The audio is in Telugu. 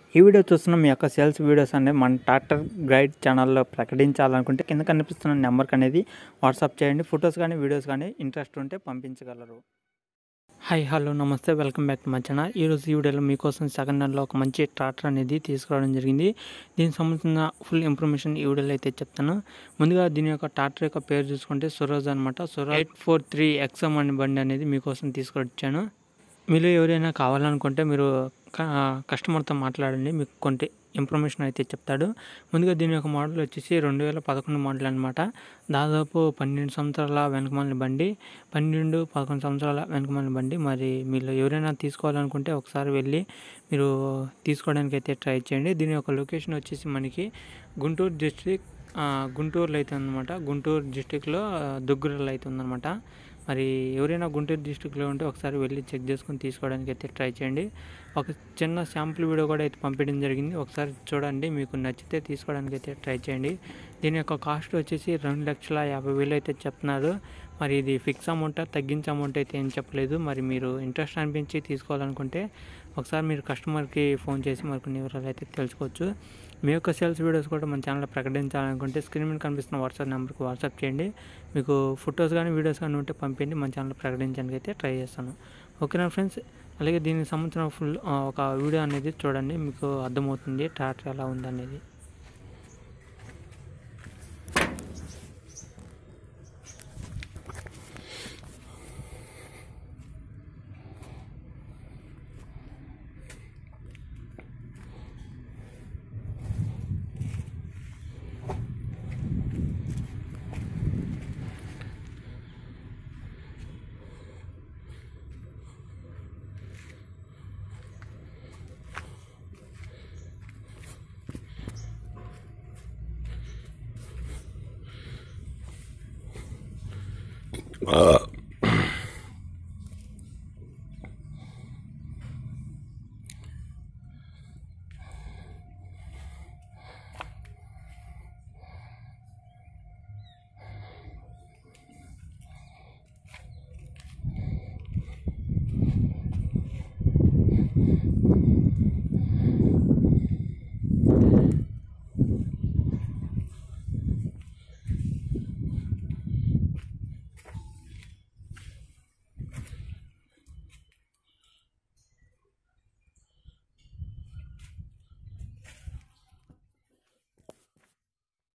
ఈ వీడియో చూస్తున్న మీ యొక్క సేల్స్ వీడియోస్ అనేది మన ట్రాక్టర్ గైడ్ ఛానల్లో ప్రకటించాలనుకుంటే కింద కనిపిస్తున్న నెంబర్కి అనేది వాట్సాప్ చేయండి. ఫొటోస్ కానీ వీడియోస్ కానీ ఇంట్రెస్ట్ ఉంటే పంపించగలరు. Hi hello namaste, welcome back to my channel. ఈరోజు ఈ వీడియోలో మీకోసం సెకండ్ హ్యాండ్లో ఒక మంచి ట్రాక్టర్ అనేది తీసుకురావడం జరిగింది. దీనికి సంబంధించిన ఫుల్ ఇన్ఫర్మేషన్ ఈ వీడియోలో అయితే చెప్తాను. ముందుగా దీని యొక్క ట్రాక్టర్ యొక్క పేరు చూసుకుంటే స్వరాజ్ అనమాట. స్వరాజ్ 843 XM అనే బండి అనేది మీకోసం తీసుకొచ్చాను. మీరు ఎవరైనా కావాలనుకుంటే మీరు కస్టమర్తో మాట్లాడండి, మీకు కొంత ఇన్ఫర్మేషన్ అయితే చెప్తాడు. ముందుగా దీని యొక్క మోడల్ వచ్చేసి 2011 మోడల్ అనమాట. దాదాపు 12 సంవత్సరాల వెనకమాలిన బండి, 12-11 సంవత్సరాల వెనకమాలిన బండి. మరి మీరు ఎవరైనా తీసుకోవాలనుకుంటే ఒకసారి వెళ్ళి మీరు తీసుకోవడానికి అయితే ట్రై చేయండి. దీని యొక్క లొకేషన్ వచ్చేసి మనకి గుంటూరు డిస్ట్రిక్ట్, గుంటూరులో అయితే ఉందన్నమాట. గుంటూరు డిస్ట్రిక్ట్లో దుగ్గిరాల అయితే ఉందన్నమాట. మరి ఎవరైనా గుంటూరు డిస్ట్రిక్ట్లో ఉంటే ఒకసారి వెళ్ళి చెక్ చేసుకొని తీసుకోవడానికి అయితే ట్రై చేయండి. ఒక చిన్న శాంపుల్ వీడియో కూడా అయితే పంపించడం జరిగింది, ఒకసారి చూడండి. మీకు నచ్చితే తీసుకోవడానికి అయితే ట్రై చేయండి. దీని యొక్క కాస్ట్ వచ్చేసి 2,50,000 అయితే చెప్తున్నారు. మరి ఇది ఫిక్స్ అమౌంట్, తగ్గించే అమౌంట్ అయితే ఏం చెప్పలేదు. మరి మీరు ఇంట్రెస్ట్ అనిపించి తీసుకోవాలనుకుంటే ఒకసారి మీరు కస్టమర్కి ఫోన్ చేసి మరికొన్ని వివరాలు అయితే తెలుసుకోవచ్చు. మీ యొక్క సేల్స్ వీడియోస్ కూడా మన ఛానల్లో ప్రకటించాలనుకుంటే స్క్రీన్ మీద కనిపిస్తున్న వాట్సాప్ నెంబర్కి వాట్సాప్ చేయండి. మీకు ఫొటోస్ కానీ వీడియోస్ కానీ ఉంటే పంపిండి, మన ఛానల్లో ప్రకటించడానికి అయితే ట్రై చేస్తాను. ఓకేనా ఫ్రెండ్స్? అలాగే దీనికి సంబంధించిన ఫుల్ ఒక వీడియో అనేది చూడండి, మీకు అర్థమవుతుంది ట్రాక్టర్ ఎలా ఉందనేది.